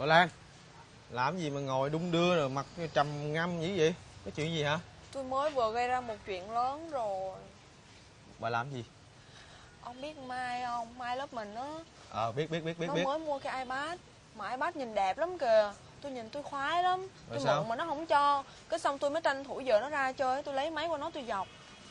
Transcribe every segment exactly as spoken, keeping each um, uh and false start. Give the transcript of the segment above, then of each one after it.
Lan, làm gì mà ngồi đung đưa rồi mặt trầm ngâm như vậy? Có chuyện gì hả? Tôi mới vừa gây ra một chuyện lớn rồi. Bà làm gì? Ông biết Mai không? Mai lớp mình á. Ờ biết biết biết biết Nó biết. mới mua cái iPad. Mà iPad nhìn đẹp lắm kìa. Tôi nhìn tôi khoái lắm. Rồi tôi sao? mượn mà nó không cho. Cái xong tôi mới tranh thủ giờ nó ra chơi. Tôi lấy máy của nó tôi dọc.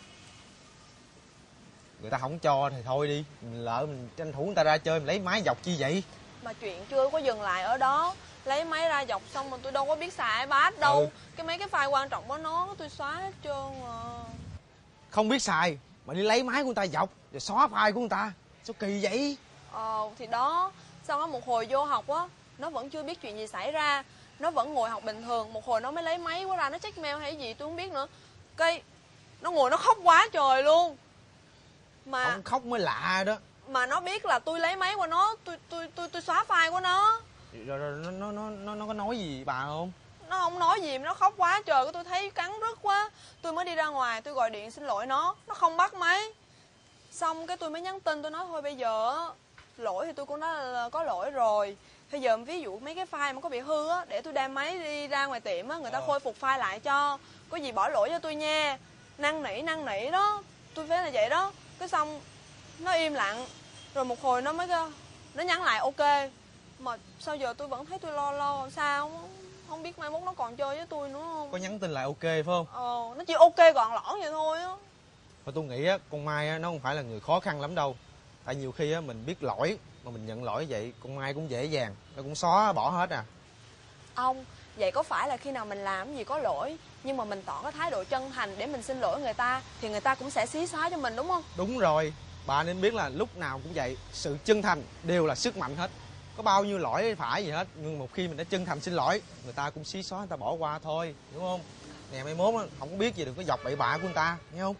Người ta không cho thì thôi đi. Mình lỡ mình tranh thủ người ta ra chơi, mình lấy máy dọc chi vậy? Mà chuyện chưa có dừng lại ở đó. Lấy máy ra dọc xong mà tôi đâu có biết xài iPad đâu. Ừ. Cái mấy cái file quan trọng của nó tôi xóa hết trơn à. Không biết xài mà đi lấy máy của người ta dọc rồi xóa file của người ta, sao kỳ vậy? Ờ thì đó. Xong á một hồi vô học á, nó vẫn chưa biết chuyện gì xảy ra. Nó vẫn ngồi học bình thường. Một hồi nó mới lấy máy của ra nó check mail hay gì tôi không biết nữa. Cái nó ngồi nó khóc quá trời luôn. Mà Không khóc mới lạ đó. mà nó biết là tôi lấy máy của nó, tôi tôi tôi tôi xóa file của nó. Rồi, rồi nó nó nó nó nó có nói gì bà không? Nó không nói gì mà nó khóc quá trời. Cái tôi thấy cắn rứt quá. Tôi mới đi ra ngoài tôi gọi điện xin lỗi nó. Nó không bắt máy. Xong cái tôi mới nhắn tin tôi nói thôi bây giờ lỗi thì tôi cũng đã là có lỗi rồi. Bây giờ ví dụ mấy cái file mà có bị hư á, để tôi đem máy đi ra ngoài tiệm á, người ta ờ. khôi phục file lại cho. Có gì bỏ lỗi cho tôi nha. Năn nỉ năn nỉ đó. Tôi phải là vậy đó. Cái xong nó im lặng. Rồi một hồi nó mới nó nhắn lại ok. Mà sao giờ tôi vẫn thấy tôi lo lo sao. Không biết mai mốt nó còn chơi với tôi nữa không. Có nhắn tin lại ok phải không? Ờ nó chỉ ok gọn lõn vậy thôi á. Mà tôi nghĩ á, con Mai á, nó không phải là người khó khăn lắm đâu. Tại nhiều khi á, mình biết lỗi mà mình nhận lỗi vậy, con Mai cũng dễ dàng, nó cũng xóa bỏ hết à. Ông, vậy có phải là khi nào mình làm gì có lỗi nhưng mà mình tỏ cái thái độ chân thành để mình xin lỗi người ta thì người ta cũng sẽ xí xóa cho mình đúng không? Đúng rồi, bà nên biết là lúc nào cũng vậy, sự chân thành đều là sức mạnh hết. Có bao nhiêu lỗi phải gì hết, nhưng một khi mình đã chân thành xin lỗi, người ta cũng xí xóa, người ta bỏ qua thôi, đúng không? Nè mai mốt á, không có biết gì đừng có dọc bậy bạ của người ta, nghe không?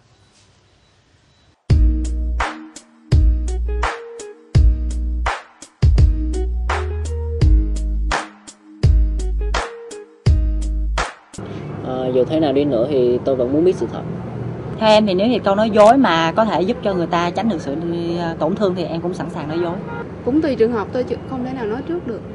À, dù thế nào đi nữa thì tôi vẫn muốn biết sự thật. Theo em thì nếu như câu nói dối mà có thể giúp cho người ta tránh được sự tổn thương thì em cũng sẵn sàng nói dối. Cũng tùy trường hợp thôi chứ không thể nào nói trước được.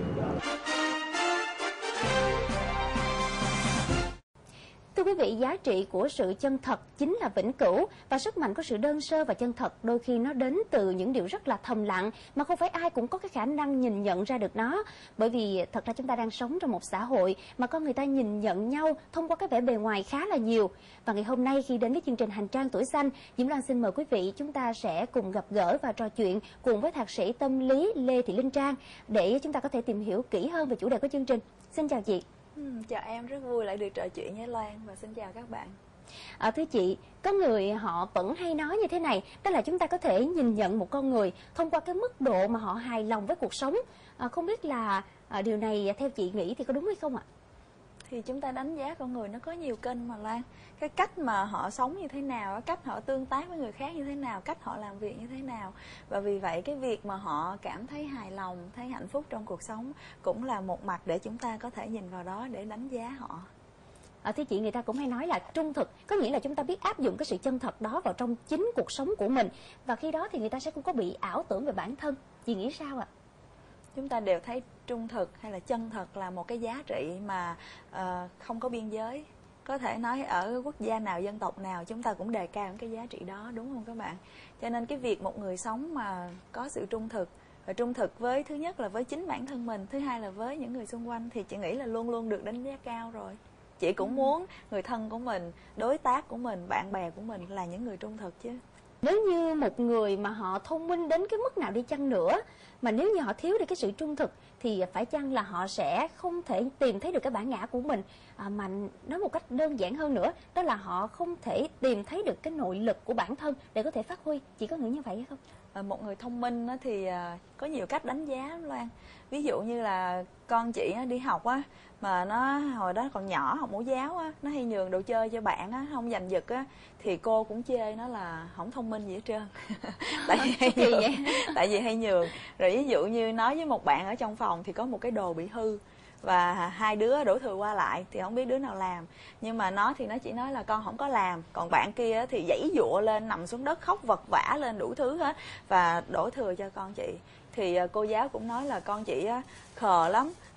Thưa quý vị, giá trị của sự chân thật chính là vĩnh cửu và sức mạnh của sự đơn sơ và chân thật đôi khi nó đến từ những điều rất là thầm lặng mà không phải ai cũng có cái khả năng nhìn nhận ra được nó. Bởi vì thật ra chúng ta đang sống trong một xã hội mà con người ta nhìn nhận nhau thông qua cái vẻ bề ngoài khá là nhiều. Và ngày hôm nay khi đến với chương trình Hành trang tuổi xanh, Diễm Loan xin mời quý vị chúng ta sẽ cùng gặp gỡ và trò chuyện cùng với thạc sĩ tâm lý Lê Thị Linh Trang để chúng ta có thể tìm hiểu kỹ hơn về chủ đề của chương trình. Xin chào chị. Ừ, chào em, rất vui lại được trò chuyện với Loan và xin chào các bạn. À, thưa chị, có người họ vẫn hay nói như thế này, đó là chúng ta có thể nhìn nhận một con người thông qua cái mức độ mà họ hài lòng với cuộc sống. À, không biết là à, điều này theo chị nghĩ thì có đúng hay không ạ? Thì chúng ta đánh giá con người nó có nhiều kênh mà Loan. Cái cách mà họ sống như thế nào, cách họ tương tác với người khác như thế nào, cách họ làm việc như thế nào. Và vì vậy cái việc mà họ cảm thấy hài lòng, thấy hạnh phúc trong cuộc sống cũng là một mặt để chúng ta có thể nhìn vào đó để đánh giá họ. À, thưa chị, người ta cũng hay nói là trung thực, có nghĩa là chúng ta biết áp dụng cái sự chân thật đó vào trong chính cuộc sống của mình. Và khi đó thì người ta sẽ không có bị ảo tưởng về bản thân. Chị nghĩ sao ạ? Chúng ta đều thấy trung thực hay là chân thật là một cái giá trị mà uh, không có biên giới. Có thể nói ở quốc gia nào, dân tộc nào chúng ta cũng đề cao cái giá trị đó, đúng không các bạn? Cho nên cái việc một người sống mà có sự trung thực, và trung thực với thứ nhất là với chính bản thân mình, thứ hai là với những người xung quanh thì chị nghĩ là luôn luôn được đánh giá cao rồi. Chị cũng muốn người thân của mình, đối tác của mình, bạn bè của mình là những người trung thực chứ. Nếu như một người mà họ thông minh đến cái mức nào đi chăng nữa, mà nếu như họ thiếu đi cái sự trung thực thì phải chăng là họ sẽ không thể tìm thấy được cái bản ngã của mình. À, mà nói một cách đơn giản hơn nữa, đó là họ không thể tìm thấy được cái nội lực của bản thân để có thể phát huy. Chị có nghĩ như vậy hay không? À, một người thông minh thì có nhiều cách đánh giá Loan. Ví dụ như là con chị đi học á, mà nó hồi đó còn nhỏ học mẫu giáo á, nó hay nhường đồ chơi cho bạn á, không giành giật á, thì cô cũng chê nó là không thông minh gì hết trơn. tại vì hay nhường, vậy? tại vì hay nhường. Rồi ví dụ như nói với một bạn ở trong phòng thì có một cái đồ bị hư và hai đứa đổ thừa qua lại thì không biết đứa nào làm, nhưng mà nó thì nó chỉ nói là con không có làm, còn bạn kia thì giãy giụa lên nằm xuống đất khóc vật vã lên đủ thứ hết và đổ thừa cho con chị. Thì cô giáo cũng nói là con chị khờ lắm,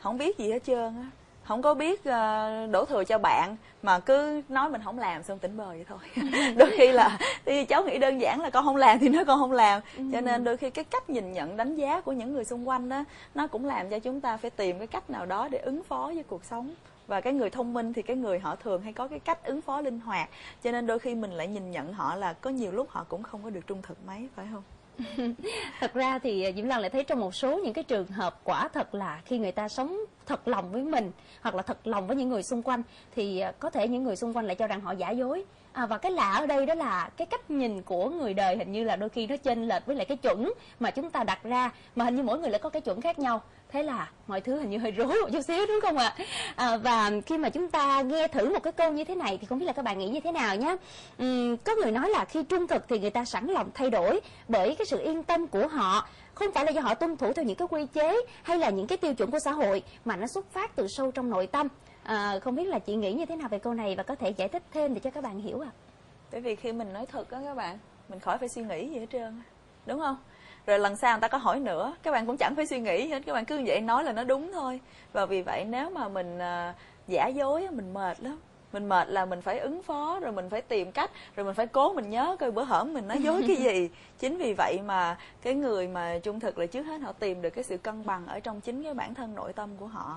không biết gì hết trơn á, không có biết uh, đổ thừa cho bạn, mà cứ nói mình không làm xong tỉnh bờ vậy thôi. Đôi khi là thì cháu nghĩ đơn giản là con không làm thì nói con không làm. Ừ. Cho nên đôi khi cái cách nhìn nhận đánh giá của những người xung quanh đó, nó cũng làm cho chúng ta phải tìm cái cách nào đó để ứng phó với cuộc sống. Và cái người thông minh thì cái người họ thường hay có cái cách ứng phó linh hoạt, cho nên đôi khi mình lại nhìn nhận họ là có nhiều lúc họ cũng không có được trung thực mấy, phải không? Thật ra thì Diễm Lan lại thấy trong một số những cái trường hợp quả thật là khi người ta sống thật lòng với mình hoặc là thật lòng với những người xung quanh thì có thể những người xung quanh lại cho rằng họ giả dối. À, và cái lạ ở đây đó là cái cách nhìn của người đời hình như là đôi khi nó chênh lệch với lại cái chuẩn mà chúng ta đặt ra, mà hình như mỗi người lại có cái chuẩn khác nhau. Thế là mọi thứ hình như hơi rối một chút xíu, đúng không ạ? À, và khi mà chúng ta nghe thử một cái câu như thế này thì không biết là các bạn nghĩ như thế nào nhé. Uhm, có người nói là khi trung thực thì người ta sẵn lòng thay đổi bởi cái sự yên tâm của họ, không phải là do họ tuân thủ theo những cái quy chế hay là những cái tiêu chuẩn của xã hội, mà nó xuất phát từ sâu trong nội tâm. À, không biết là chị nghĩ như thế nào về câu này và có thể giải thích thêm để cho các bạn hiểu ạ? À? Bởi vì khi mình nói thật á các bạn, mình khỏi phải suy nghĩ gì hết trơn, đúng không? Rồi lần sau người ta có hỏi nữa, các bạn cũng chẳng phải suy nghĩ hết, các bạn cứ như vậy nói là nó đúng thôi. Và vì vậy nếu mà mình uh, giả dối, mình mệt lắm. Mình mệt là mình phải ứng phó, rồi mình phải tìm cách, rồi mình phải cố mình nhớ coi bữa hổm mình nói dối cái gì. Chính vì vậy mà cái người mà trung thực là trước hết họ tìm được cái sự cân bằng ở trong chính cái bản thân nội tâm của họ.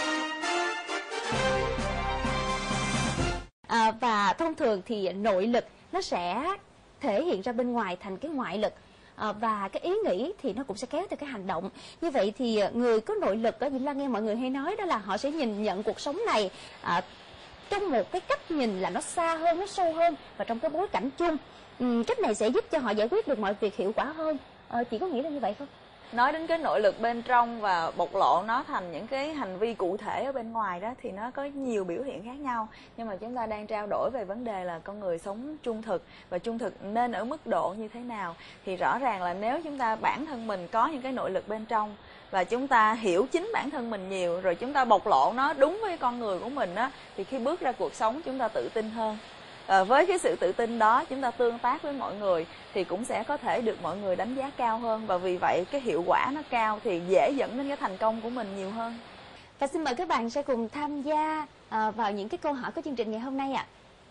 À, và thông thường thì nội lực nó sẽ thể hiện ra bên ngoài thành cái ngoại lực. À, và cái ý nghĩ thì nó cũng sẽ kéo theo cái hành động. Như vậy thì người có nội lực ở Diễm Lan nghe mọi người hay nói đó là họ sẽ nhìn nhận cuộc sống này à, trong một cái cách nhìn là nó xa hơn, nó sâu hơn và trong cái bối cảnh chung. Ừ, cách này sẽ giúp cho họ giải quyết được mọi việc hiệu quả hơn. À, chị có nghĩ là như vậy không? Nói đến cái nội lực bên trong và bộc lộ nó thành những cái hành vi cụ thể ở bên ngoài đó thì nó có nhiều biểu hiện khác nhau. Nhưng mà chúng ta đang trao đổi về vấn đề là con người sống trung thực, và trung thực nên ở mức độ như thế nào. Thì rõ ràng là nếu chúng ta bản thân mình có những cái nội lực bên trong và chúng ta hiểu chính bản thân mình nhiều, rồi chúng ta bộc lộ nó đúng với con người của mình á, thì khi bước ra cuộc sống chúng ta tự tin hơn. À, với cái sự tự tin đó chúng ta tương tác với mọi người thì cũng sẽ có thể được mọi người đánh giá cao hơn, và vì vậy cái hiệu quả nó cao thì dễ dẫn đến cái thành công của mình nhiều hơn. Và xin mời các bạn sẽ cùng tham gia à, vào những cái câu hỏi của chương trình ngày hôm nay ạ. À.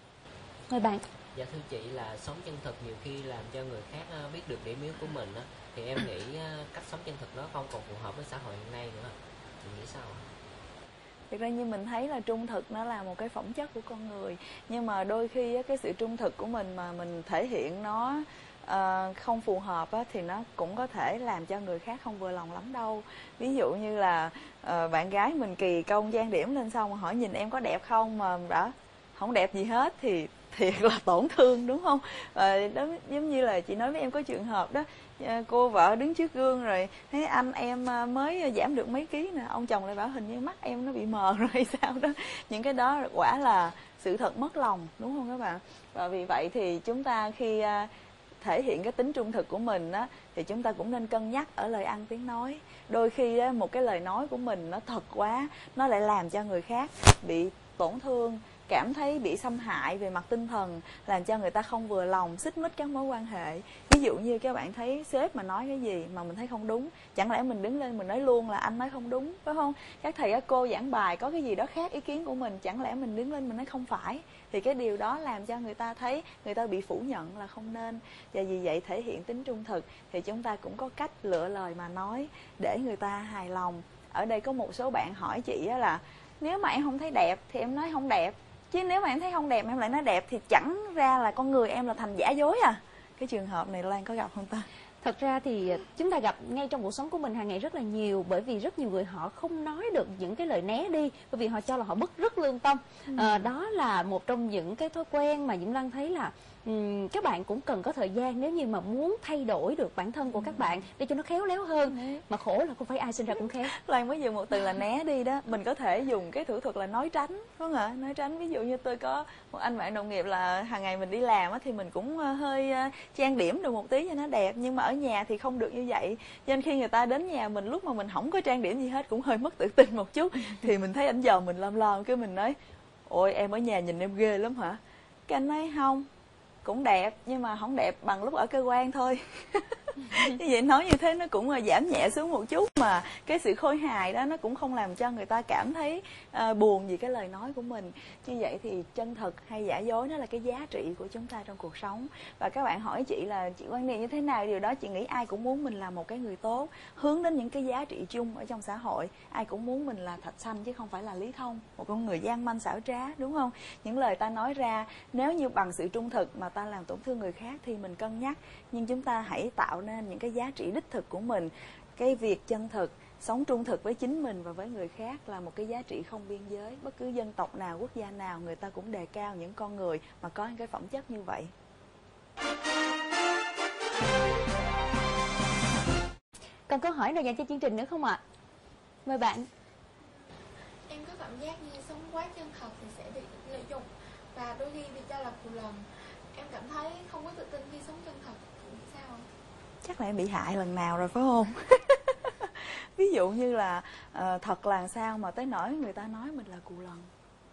Mời bạn. Dạ thưa chị, là sống chân thực nhiều khi làm cho người khác biết được điểm yếu của mình á, thì em nghĩ cách sống chân thực đó không còn phù hợp với xã hội hiện nay nữa. Chị nghĩ sao ạ? Thực ra như mình thấy là trung thực nó là một cái phẩm chất của con người, nhưng mà đôi khi cái sự trung thực của mình mà mình thể hiện nó uh, không phù hợp á, thì nó cũng có thể làm cho người khác không vừa lòng lắm đâu. Ví dụ như là uh, bạn gái mình kỳ công trang điểm lên xong hỏi nhìn em có đẹp không, mà đã không đẹp gì hết thì thiệt là tổn thương, đúng không? À, đó giống như là chị nói với em có trường hợp đó, cô vợ đứng trước gương rồi thấy anh em mới giảm được mấy ký nè, ông chồng lại bảo hình như mắt em nó bị mờ rồi hay sao đó. Những cái đó quả là sự thật mất lòng, đúng không các bạn? Và vì vậy thì chúng ta khi thể hiện cái tính trung thực của mình á, thì chúng ta cũng nên cân nhắc ở lời ăn tiếng nói. Đôi khi đó, một cái lời nói của mình nó thật quá, nó lại làm cho người khác bị tổn thương, cảm thấy bị xâm hại về mặt tinh thần, làm cho người ta không vừa lòng, xích mích các mối quan hệ. Ví dụ như các bạn thấy sếp mà nói cái gì mà mình thấy không đúng, chẳng lẽ mình đứng lên mình nói luôn là anh nói không đúng, phải không? Các thầy các cô giảng bài có cái gì đó khác ý kiến của mình, chẳng lẽ mình đứng lên mình nói không phải, thì cái điều đó làm cho người ta thấy người ta bị phủ nhận là không nên. Và vì vậy thể hiện tính trung thực thì chúng ta cũng có cách lựa lời mà nói để người ta hài lòng. Ở đây có một số bạn hỏi chị là nếu mà em không thấy đẹp thì em nói không đẹp, chứ nếu mà em thấy không đẹp em lại nói đẹp thì chẳng ra là con người em là thành giả dối à. Cái trường hợp này Lan có gặp không ta? Thật ra thì chúng ta gặp ngay trong cuộc sống của mình hàng ngày rất là nhiều, bởi vì rất nhiều người họ không nói được những cái lời né đi, bởi vì họ cho là họ bứt rứt lương tâm. Ừ. À, đó là một trong những cái thói quen mà Diễm Lan thấy là um, các bạn cũng cần có thời gian nếu như mà muốn thay đổi được bản thân của các bạn để cho nó khéo léo hơn. Ừ. Mà khổ là không phải ai sinh ra cũng khéo. Lan mới dùng một từ là né đi đó, mình có thể dùng cái thủ thuật là nói tránh, đúng không ạ? Nói tránh, ví dụ như tôi có một anh bạn đồng nghiệp là hàng ngày mình đi làm thì mình cũng hơi trang điểm được một tí cho nó đẹp, nhưng mà ở nhà thì không được như vậy. Cho nên khi người ta đến nhà mình lúc mà mình không có trang điểm gì hết cũng hơi mất tự tin một chút, thì mình thấy anh dò mình lom lom, cái mình nói ôi em ở nhà nhìn em ghê lắm hả? Cái anh nói không, cũng đẹp nhưng mà không đẹp bằng lúc ở cơ quan thôi. Như vậy nói như thế nó cũng là giảm nhẹ xuống một chút, mà cái sự khôi hài đó nó cũng không làm cho người ta cảm thấy uh, buồn vì cái lời nói của mình. Như vậy thì chân thật hay giả dối nó là cái giá trị của chúng ta trong cuộc sống. Và các bạn hỏi chị là chị quan niệm như thế nào, điều đó chị nghĩ ai cũng muốn mình là một cái người tốt, hướng đến những cái giá trị chung ở trong xã hội. Ai cũng muốn mình là Thạch Sanh chứ không phải là Lý Thông, một con người gian manh xảo trá, đúng không? Những lời ta nói ra nếu như bằng sự trung thực mà ta làm tổn thương người khác thì mình cân nhắc, nhưng chúng ta hãy tạo nên những cái giá trị đích thực của mình. Cái việc chân thực, sống trung thực với chính mình và với người khác là một cái giá trị không biên giới. Bất cứ dân tộc nào, quốc gia nào, người ta cũng đề cao những con người mà có những cái phẩm chất như vậy. Còn câu hỏi nào dành cho chương trình nữa không ạ? Mời bạn. Em có cảm giác như sống quá chân thật thì sẽ bị lợi dụng và đôi khi bị cho là cù lần. Em cảm thấy không có tự tin khi sống chân thật. Sao? Chắc là em bị hại lần nào rồi phải không? Ví dụ như là uh, thật là sao mà tới nỗi người ta nói mình là cù lần.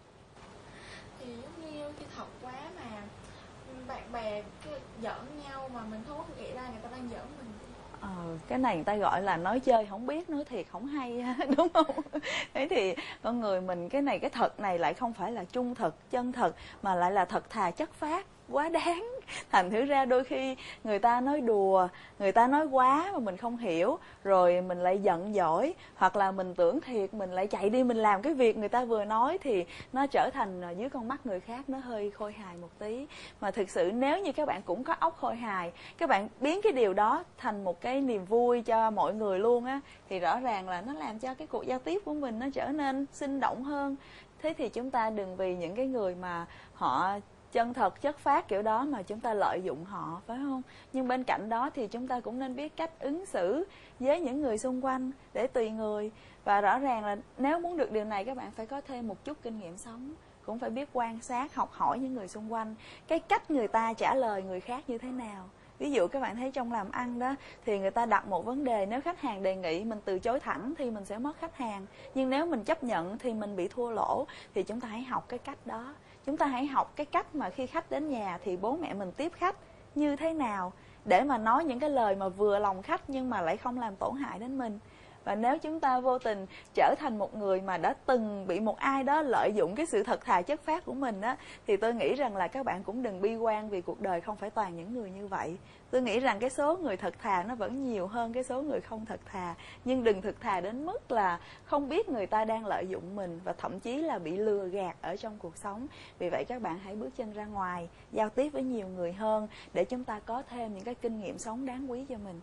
Thì giống như khi thật quá mà bạn bè cái giỡn nhau mà mình không có nghĩ ra người ta đang giỡn mình. Ờ, cái này người ta gọi là nói chơi không biết, nói thiệt không hay, đúng không? Thế thì con người mình cái này, cái thật này lại không phải là trung thực, chân thật, mà lại là thật thà chất phác, quá đáng. Thành thử ra đôi khi người ta nói đùa, người ta nói quá mà mình không hiểu, rồi mình lại giận dỗi, hoặc là mình tưởng thiệt mình lại chạy đi mình làm cái việc người ta vừa nói, thì nó trở thành dưới con mắt người khác nó hơi khôi hài một tí. Mà thực sự nếu như các bạn cũng có óc khôi hài, các bạn biến cái điều đó thành một cái niềm vui cho mọi người luôn á, thì rõ ràng là nó làm cho cái cuộc giao tiếp của mình nó trở nên sinh động hơn. Thế thì chúng ta đừng vì những cái người mà họ chân thật chất phác kiểu đó mà chúng ta lợi dụng họ, phải không? Nhưng bên cạnh đó thì chúng ta cũng nên biết cách ứng xử với những người xung quanh để tùy người. Và rõ ràng là nếu muốn được điều này, các bạn phải có thêm một chút kinh nghiệm sống, cũng phải biết quan sát, học hỏi những người xung quanh, cái cách người ta trả lời người khác như thế nào. Ví dụ các bạn thấy trong làm ăn đó, thì người ta đặt một vấn đề, nếu khách hàng đề nghị mình từ chối thẳng thì mình sẽ mất khách hàng. Nhưng nếu mình chấp nhận thì mình bị thua lỗ. Thì chúng ta hãy học cái cách đó. Chúng ta hãy học cái cách mà khi khách đến nhà thì bố mẹ mình tiếp khách như thế nào, để mà nói những cái lời mà vừa lòng khách nhưng mà lại không làm tổn hại đến mình. Và nếu chúng ta vô tình trở thành một người mà đã từng bị một ai đó lợi dụng cái sự thật thà chất phác của mình á, thì tôi nghĩ rằng là các bạn cũng đừng bi quan, vì cuộc đời không phải toàn những người như vậy. Tôi nghĩ rằng cái số người thật thà nó vẫn nhiều hơn cái số người không thật thà. Nhưng đừng thật thà đến mức là không biết người ta đang lợi dụng mình, và thậm chí là bị lừa gạt ở trong cuộc sống. Vì vậy các bạn hãy bước chân ra ngoài, giao tiếp với nhiều người hơn, để chúng ta có thêm những cái kinh nghiệm sống đáng quý cho mình.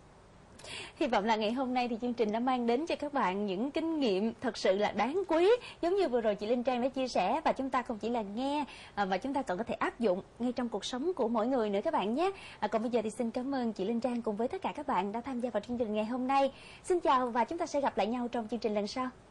Hy vọng là ngày hôm nay thì chương trình đã mang đến cho các bạn những kinh nghiệm thật sự là đáng quý, giống như vừa rồi chị Linh Trang đã chia sẻ, và chúng ta không chỉ là nghe mà chúng ta còn có thể áp dụng ngay trong cuộc sống của mỗi người nữa các bạn nhé. À, còn bây giờ thì xin cảm ơn chị Linh Trang cùng với tất cả các bạn đã tham gia vào chương trình ngày hôm nay. Xin chào và chúng ta sẽ gặp lại nhau trong chương trình lần sau.